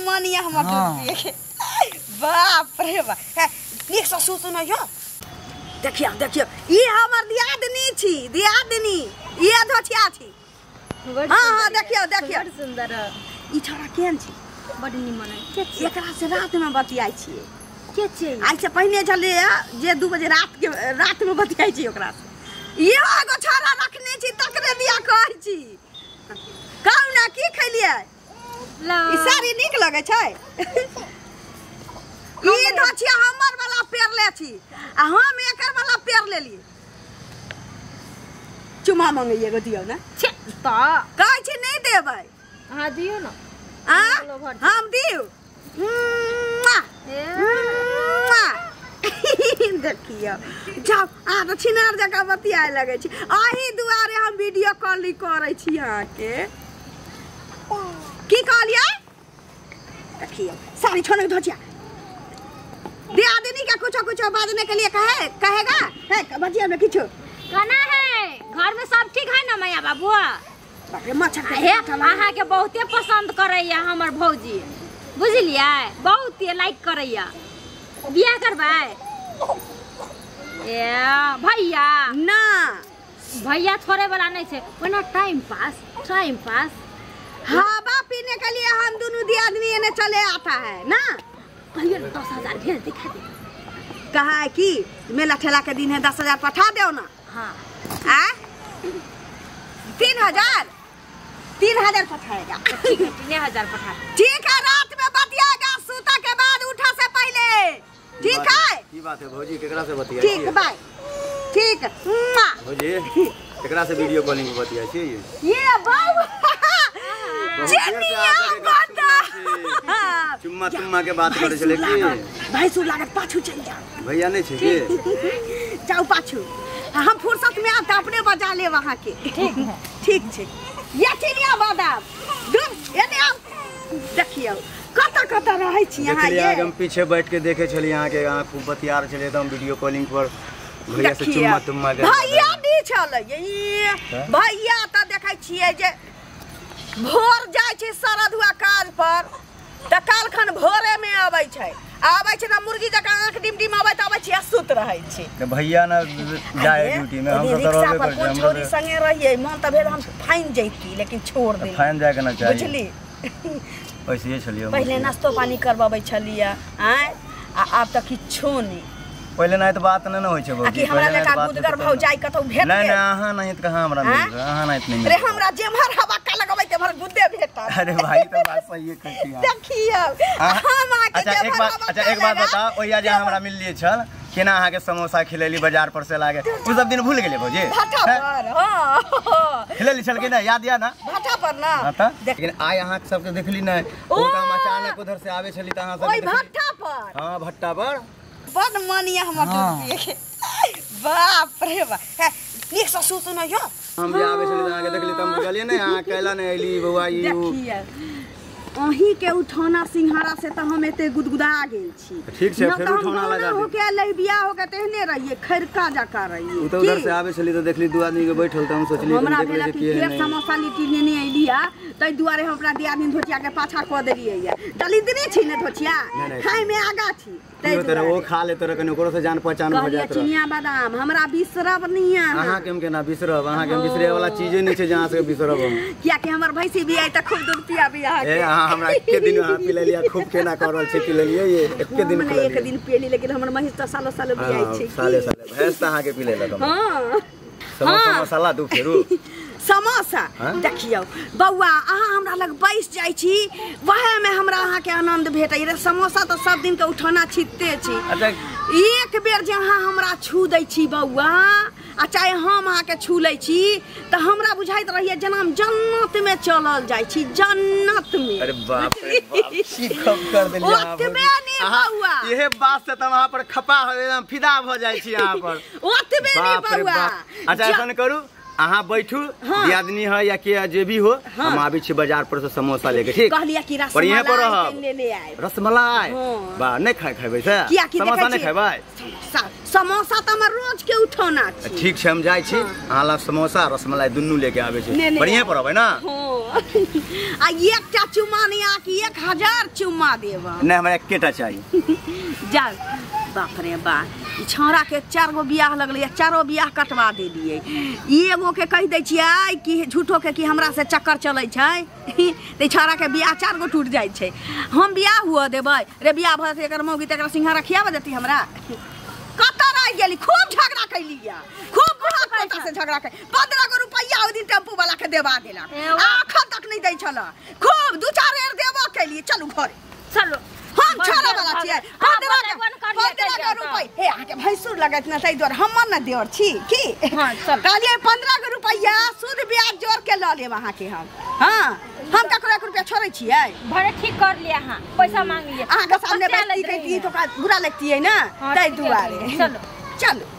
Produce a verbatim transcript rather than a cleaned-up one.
मानिया हमर टोपी के बाप रे बाप नीक से सुन यो देखियो देखियो ई हमर दियादनी छी दियादनी ई अधोछिया छी हां हां देखियो देखियो बड़ सुंदर ई छोरा केहन छी बड़ निमन है एकरा से रात में बतियाई छी के छै आई से पहले चले जे दू बजे रात के रात में बतियाई छी ओकरा से ई एगो छोरा रखने छी तकरे बिया कहै छी कहू ना की खैलिए ई साड़ी नीक लगे छै ई धोछिया हमर वाला पेर ले छी आ हम एकर वाला पेर लेली चुमा मांगे एगो दियो ना छ त कहै छी नहीं देबै हां दियो ना आ हम दियो देखियो जाओ आ तो छिनार जका बतियाए लगे छी आही दुआरे हम वीडियो कॉलिंग करै छी अहाँ के की कहलिए देखियो साड़ी छोड़ धोछिया दियादनी का कुछ कुछ बाजने के लिए कहे कहेगा है बजिया में किछु कहना है घर में सब ठीक है ना मैया बाबू बापरे मच्छर हे अहाँ के बहुते पसंद करैया हमर भौजी बुझलियै बहुते लाइक करैया बियाह करबै ए भैया ना भैया छोड़े वाला नहीं छे ओना टाइम पास टाइम पास हवा पीने के लिए हम दोनों दियादनी ने चले आता है ना भैया दस हजार भेज दिखा दे कहा है कि मेला ठेला के दिन है दस हजार पठा दो ना हाँ आ तीन हजार तीन हजार पठाएगा ठीक है तीन हजार पठा ठीक है रात में बतियाएगा सूता के बाद उठा से पहले ठीक है की बात है भौजी केकरा से बतियाई ठीक बाय ठीक भौजी केकरा से वीडियो कॉलिंग में बतियाई छी ये बाबू जनिया बता चुम्मा चुम्मा के बात करे छले की भाई सु लागत पाछू चल जा भैया नहीं छे की जाओ पाछू हम फुर्सत में आप अपने बजा ले वहां के ठीक है ठीक छे ये चिनिया बादाम दूर एने आओ देखियो कता कता रहै छी यहां ये हम पीछे बैठ के देखे छली यहां के यहां खूब बतियार छले त हम वीडियो कॉलिंग पर भैया से चुम्मा चुम्मा के भैया दी छले ये भैया त देखै छियै जे भोर जाय छै सरधुआ काज पर त कालखन भोरे में आबै छै आबै छै ना मुर्गी जका आंख डिमडिम आबै त आबै छै सुत रहै छै त भैया ना जाय ड्यूटी में हम त रहबे कर हम छोरी संगे रहिए मन त भेल हम फाइन जैती लेकिन छोड़ दे फाइन जाय के ना चाहिए बुझली ऐसे छलिए पहले नाश्तो पानी करबाबै छलिए हैं आ अब त किछो नहीं पहले नहीं तो बात नहीं होय छै आ कि हमरा लेका गुदगर भौ जाय कतौ भेट नहीं नहीं अहां नहीं त कहां हमरा मिल अहां नहीं नहीं अरे हमरा जेमहर हवा का लगबै के भर गुद्दे भेटा अरे भाई तो बात सही है कहती है देखियो हम आके अच्छा एक बात अच्छा एक बात बताओ ओया जे हमरा मिल लिए छल केना अहाँ के समोसा खिलेली बाजार पर से लागे तू सब दिन भूल गेले भौजी भाटा पर हां खिलेली छल के ना याद या ना भाटा पर ना हां लेकिन आय अहाँ सब के देखली नहीं ओ हम अचानक उधर से आवे छली त अहाँ सब ओई भाटा पर हां भट्टा पर बड़ मानिया हमर टोपी के बाप रे बाप नीक से सुन यो हम भी आवे छली त अहाँ के देखली त हम गलिए नहीं अहाँ कैला नहीं एली बौआ ई देखिए अही के उठौना सिंहारा से त हम एते गुदगुदा गेल छी ठीक छै फिर उठौना लगा हो के ले बियाह हो के तेहने रहिए खरका जका रहिए उ त उधर से आवे छली त देखली दू आदमी के बैठल त हम सोचली हमरा भेला कि एक समोसा लिट्टी लेने एलिया तै दुआरे हम अपना दियादनी धोतिया के पाछा क देलिए या दलित नहीं छी ने धोतिया खाए में आगा छी तै तोरा वो खा ले तोरा कने ओकरो से जान पहचान हो जात चिनिया बादाम हमरा बिसरब नहीं है अहाँ के हम केना बिसरब अहाँ के बिसरे वाला चीजे नहीं छै जहां से बिसरब हम किया कि हमर भैंसी भी आई त खूब दूध पिया बियाह ए अहाँ हमरा एके दिन अहाँ पी लेलिया खूब केना कर रहल छै पी लेलिए ये एके दिन पी एक दिन पीली लेकिन हमर महिष त सालो सालो बियाह छै साले साले भैंस त अहाँ के पी लेला हां समोसा मसाला दू फेरू समोसा देखियो बौआ अहाँ हमरा लग बैस जाय छी वहे में हमरा अहाँ के आनंद भेटै रे समोसा तो सब दिन के उठौना छिते छी एक बेर जे अहाँ हमरा छू दै छी बौआ आ चाहे हम अहाँ के छू लै छी त हमरा बुझाइत रहिए जेना हम जन्नत में चलल जाय छी जन्नत में अरे बाप रे बाप शिखम कर देलिए अहाँ ओतबे नहीं बौआ इहे बात से त वहां पर खपा हो एकदम फिदा भ जाय छी यहां पर ओतबे नहीं बौआ अच्छा ऐसा करू अहाँ बैठू दियादनी है या के जे भी हो हम आबी छी बाजार पर से समोसा लेके ठीक कहलिया कि रसमलाई ले ले आए रसमलाई बा नहीं खाए खाबे से समोसा नहीं खाबे समोसा तो हमर रोज के उठौना छी। ठीक छै हम जाइ छी अहाँ ला समोसा रसमलाई दुनू लेके आबै छी बढ़िया पड़बै ना। आ एकटा चुम्मा नहीं आ कि एक हजार चुम्मा देब नहीं हमरा एकेटा चाहिए। जा बाप रे बा ई छौरा के चार गो बियाह लगलै चारो बियाह कटवा देलिए। एगो के कह दै छियै कि झूठो के कि हमरा से चक्कर चलै छै ते छौरा के बियाह चार गो टूट जाइ छै। हम बियाह हुआ देबै रे बियाह भ से एकर मौगी तकरा सिंघारा खियाबे देती हमरा। कत रह गेली खूब झगड़ा कैली या खूब बुढ़ा पोता से झगड़ा कर पंद्रह गो रुपया ओ दिन टेम्पू वाला के देवा देला आखन तक नहीं दै छला खूब दू चार एर देबो कैली। चलू घर चलो हम छोरा वाला छियै पंद्रह गो रुपया हे आके भैंसुर लगत न तै द्वार हमर न देवर छी की। हां चल कहलिए पंद्रह गो रुपया सूद ब्याज जोड़ के ल लेब अहाँ के हम। हां हम ककरो एक रुपया छोड़ै छियै भरे ठीक कर लिया हां पैसा मांग लिया अहाँ के सामने बैठती कहती तो बुरा लगती है ना तै दुआरे। चलो चलो